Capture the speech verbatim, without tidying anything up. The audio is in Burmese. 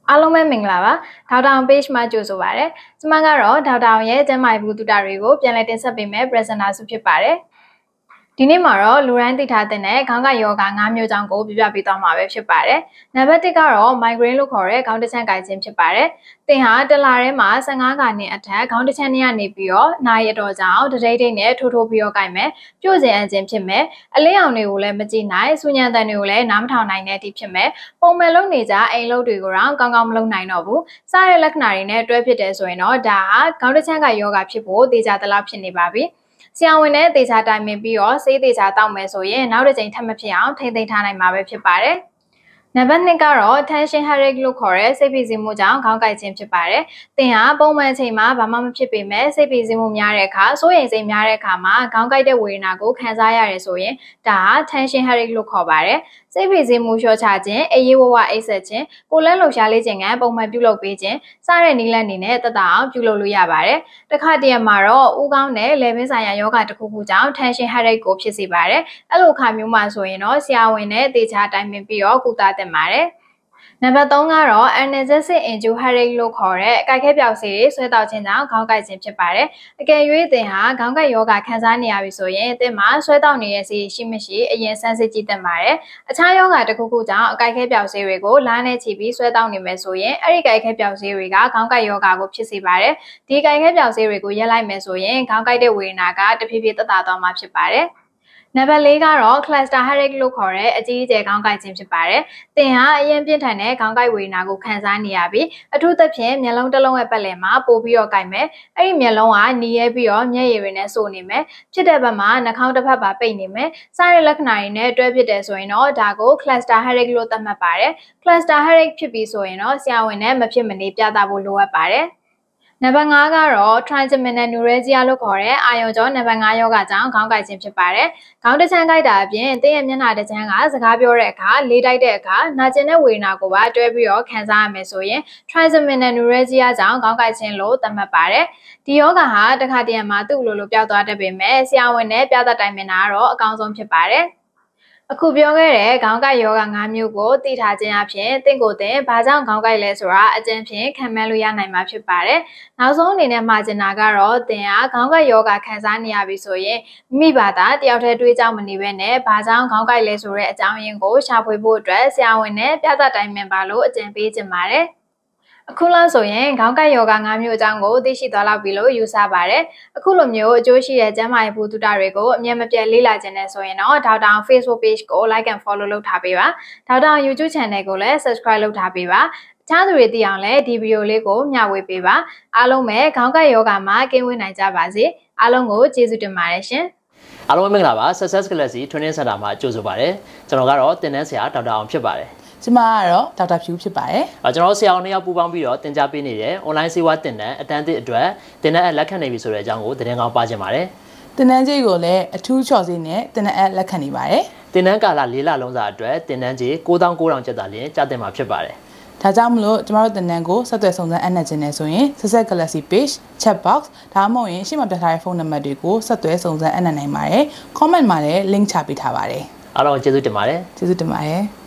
အားလုံးပဲမင်္ဂလာပါဒေါက်တာ page မှာကြိုဆိုပါရစေကျွန်မကတော့ဒေါက်တာရဲ့ကျန်းမာရေးဘူးတူတာတွေကိုပြန်လည်တင်ဆက်ပေးမယ် presenter စုဖြစ်ပါတယ်ဒီနေ့မှာတော့လူတိုင်းသိထားတဲ့ခေါင်းကိုက်ယောဂါ၅မျိုးကြောင့်ကိုပြပြပေးသွားမှာပဲဖြစ်ပါတယ်နံပါတ်တစ်ကတော့ migraine လို့ခေါ်တဲ့ခေါင်းတစ်ချမ်းကိုက်ခြင်းဖြစ်ပါတယ်သင်ဟာတစ်လထဲမှာ၁၅ခါနဲ့အထက်ခေါင်းတစ်ချမ်းနဲ့နေပြီးတော့နာရီအတော်ကြောင့်တတိတ်တိတ်နဲ့ထိုးထိုးပြီးတော့ကိုက်မယ်ပြုတ်စင်အခြင်းဖြစ်မယ်အလင်းအောင်တွေကိုလည်းမကြည့်နိုင်ဆူညံတန်တွေကိုလည်းနားမထောင်နိုင်တဲ့အထိဖြစ်မယ်ပုံမှန်လုပ်နေကြအိမ်လုပ်တွေကိုတော့ကောင်းကောင်းမလုပ်နိုင်တော့ဘူးစားတဲ့လက္ခဏာတွေနဲ့တွဲဖြစ်တယ်ဆိုရင်တော့ဒါဟာခေါင်းတစ်ချမ်းကိုက်ယောဂါဖြစ်ဖို့သေချာသလောက်ဖြစ်နေပါပြီဆရာဝန်နဲ့သေချာတိုင်ပင်ပြီးတော့ဆေးသေချာတောက်မယ်ဆိုရင်နောက်တစ်ကြိမ်ထပ်မဖြစ်အောင်ထိမ့်သိမ်းထားနိုင်မှာပဲဖြစ်ပါတယ်နံပါတ်နှစ်ကတော့ tension headache လို့ခေါ်တဲ့စိတ်ဖိစီးမှုကြောင့်ခေါင်းကိုက်ခြင်းဖြစ်ပါတယ်။သင်ဟာပုံမှန်အချိန်မှာဘာမှမဖြစ်ပေမဲ့စိတ်ဖိစီးမှုများတဲ့အခါစိုးရိမ်စိတ်များတဲ့အခါမှာခေါင်းကိုက်တဲ့ဝေဒနာကိုခံစားရတယ်ဆိုရင်ဒါဟာ tension headache လို့ခေါ်ပါတယ်။စိတ်ဖိစီးမှုလျှော့ချခြင်းအေးအေးဝဝအိပ်စက်ခြင်းကိုယ်လက်လှုပ်ရှားလေးခြင်းကပုံမှန်ပြုလုပ်ပေးခြင်းစတဲ့နည်းလမ်းတွေနဲ့တက်တာအောင်ပြုလုပ်လို့ရပါတယ်။တစ်ခါတည်းမှာတော့ဦးခေါင်းနဲ့လည်ပင်းဆိုင်ရာယောဂတစ်ခုခုကြောင့် tension headache ကိုဖြစ်စေပါတယ်။အဲ့လိုအခါမျိုးမှာဆိုရင်တော့ဆရာဝန်နဲ့သေချာတိုင်ပင်ပြီးတော့ကုသသင့်ပါတယ်နံပါတ်သုံးကတော့ analgesic antiheadache လို့ခေါ်တဲ့အကိုက်ခဲပြောက်ဆေးတွေဆွဲတောက်ခြင်းကြောင့်ခေါင်းကိုက်ခြင်းဖြစ်ပါတယ်။အကယ်၍သင်ဟာခေါင်းကိုက်ယောဂခံစားနေရပြီဆိုရင်သင်မှာဆွဲတောက်နေတဲ့ဆေးရှိမရှိအရင်ဆန်းစစ်ကြည့်သင့်ပါတယ်။အခြားယောဂတစ်ခုခုကြောင့်အကိုက်ခဲပြောက်ဆေးတွေကိုလားနဲ့ချီပြီးဆွဲတောက်နေမယ်ဆိုရင်အဲ့ဒီကိုက်ခဲပြောက်ဆေးတွေကခေါင်းကိုက်ယောဂကိုဖြစ်စေပါတယ်။ဒီကိုက်ခဲပြောက်ဆေးတွေကိုရက်လိုက်မယ်ဆိုရင်ခေါင်းကိုက်တဲ့ဝေဒနာကတဖြည်းဖြည်းသက်သာသွားမှာဖြစ်ပါတယ်။နံပါတ်လေးကတော့ cluster headache လို့ခေါ်တဲ့အကြီးအကျယ်ခေါင်းကိုက်ခြင်းဖြစ်ပါတယ်။သင်ဟာအရင်ပြင်းထန်တဲ့ခေါင်းကိုက်ဝေဒနာကိုခံစားနေရပြီးအထူးသဖြင့်မျက်လုံးတစ်လုံးရဲ့ပတ်လည်မှာပိုပြီးတော့ကိုက်မယ်။အဲ့ဒီမျက်လုံးကနီးရဲပြီးတော့မျက်ရည်တွေနဲ့စိုနေမယ်။ဖြစ်တဲ့ဘက်မှာနှာခေါင်းတစ်ဖက်ပါပိတ်နေမယ်။စတဲ့လက္ခဏာတွေနဲ့တွဲဖြစ်တယ်ဆိုရင်တော့ဒါကို cluster headache လို့သတ်မှတ်ပါတယ်။ cluster headache ဖြစ်ပြီးဆိုရင်တော့ဆရာဝန်နဲ့မဖြစ်မနေပြသဖို့လိုအပ်ပါတယ်။နံပါတ်၅ကတော့ trigeminal neuralgia လို့ခေါ်တဲ့အာရုံကြောနံပါတ်၅ယောဂကြောင့်ခေါင်းကိုက်ခြင်းဖြစ်ပါတယ်။ခေါင်းတစ်ချမ်းကိုက်တာအပြင်သင်ရဲ့မျက်နှာတစ်ချမ်းကစကားပြောတဲ့အခါလေးတိုက်တဲ့အခါနာကျင်တဲ့ဝေဒနာကိုပါတွဲပြီးတော့ခံစားရမယ်ဆိုရင် trigeminal neuralgia ကြောင့်ခေါင်းကိုက်ခြင်းလို့သတ်မှတ်ပါတယ်။ဒီယောဂဟာတစ်ခါတည်းမှာသူ့လိုလိုပျောက်သွားတတ်ပေမဲ့ဆရာဝန်နဲ့ပြသတိုင်ပင်တာကတော့အကောင်းဆုံးဖြစ်ပါတယ်။အခုပြောခဲ့တဲ့ခေါင်းကိုက်ယောဂ၅မျိုးကိုသိထားခြင်းအပြင်သင်ကိုယ်သင်ဘာကြောင့်ခေါင်းကိုက်လဲဆိုတာအကျဉ်းဖြင့်ခံမှန်းလို့ရနိုင်မှာဖြစ်ပါတယ်။နောက်ဆုံးအနေနဲ့မှာချင်တာကတော့သင်ကခေါင်းကိုက်ယောဂခံစားနေရပြီဆိုရင်မိဘသာတယောက်တည်းတွေးကြောင်းမနေဘဲနဲ့ဘာကြောင့်ခေါင်းကိုက်လဲဆိုတဲ့အကြောင်းရင်းကိုရှာဖွေဖို့အတွက်ဆရာဝန်နဲ့ပြသတိုင်ပင်ပါလို့အကြံပေးချင်ပါတယ်။အခုလောက်ဆိုရင်ခေါင်းကိုက်ယောဂ၅မျိုးအကြောင်းကိုသိရှိသွားလောက်ပြီလို့ယူဆပါတယ်။အခုလိုမျိုးအကျိုးရှိတဲ့ကျန်းမာရေးဘူးတူတာတွေကိုအမြဲမပြတ်လေ့လာခြင်းနဲ့ဆိုရင်တော့ဒေါက်တာ Facebook page ကို like and follow လုပ်ထားပေးပါ။ဒေါက်တာ YouTube channel ကိုလည်း subscribe လုပ်ထားပေးပါ။အခြားသူတွေသိအောင်လည်းဒီဗီဒီယိုလေးကိုမျှဝေပေးပါ။အားလုံးပဲခေါင်းကိုက်ယောဂမှာကင်းဝေးနိုင်ကြပါစေ။အားလုံးကိုကျေးဇူးတင်ပါတယ်ရှင်။အားလုံးမင်္ဂလာပါ Success Galaxy Training Center မှာကြိုဆိုပါရစေ။ကျွန်တော်ကတော့သင်တန်းဆရာဒေါက်တာအောင်ဖြစ်ပါတယ်။ကျမကတော့ဒေါက်တာဖြူဖြစ်ပါတယ်။အဲကျွန်တော်ဆရာအောင်နှစ်ယောက်ပူးပေါင်းပြီးတော့သင်ကြားပေးနေတဲ့ online ဆေးဝါးသင်တန်းအတန်းသစ်အတွက်သင်တန်းအလက်ခံနေပြီဆိုတဲ့အကြောင်းကိုသတင်းကောင်းပါချင်ပါတယ်။သင်တန်းကြီးကိုလည်းအထူးချော်စည်းနဲ့သင်တန်းအလက်ခံနေပါတယ်။သင်တန်းကာလ၄လလုံးစာအတွက်သင်တန်းကြီး၉သောင်း၉ထောင်ကျပ်သာလျှင်ကျသင်မှာဖြစ်ပါတယ်။ဒါကြောင့်မလို့ကျမတို့သင်တန်းကိုဆက်သွယ်ဆောင်စမ်းအပ်နှံခြင်းနဲ့ဆိုရင် Success Galaxy page chat box ဒါမှမဟုတ်ရင်ရှေ့မှာပြထားတဲ့ဖုန်းနံပါတ်တွေကိုဆက်သွယ်ဆောင်စမ်းအပ်နှံနိုင်ပါတယ်။ comment မှာလည်း link ချပေးထားပါတယ်။အားလုံးကျေးဇူးတင်ပါတယ်။ကျေးဇူးတင်ပါတယ်။